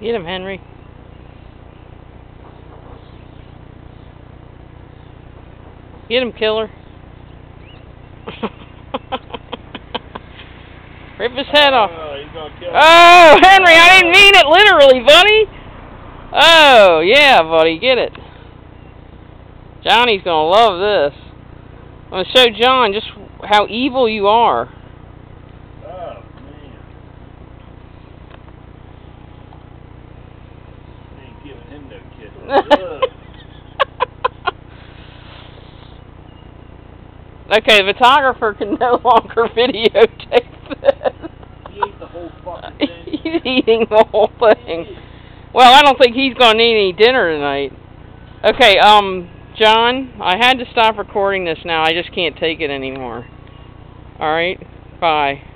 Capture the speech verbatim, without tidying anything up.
Get him, Henry. Get him, killer. Rip his head off. Oh, he's gonna kill him. Oh, Henry, I didn't mean it literally, buddy. Oh, yeah, buddy, get it. Johnny's gonna love this. I'm gonna show John just how evil you are. Oh, man. Ain't giving him no kisses. Okay, the photographer can no longer videotape this. He ate the whole fucking thing. He's eating the whole thing. Well, I don't think he's gonna need any dinner tonight. Okay, um, John, I had to stop recording this now. I just can't take it anymore. Alright, bye.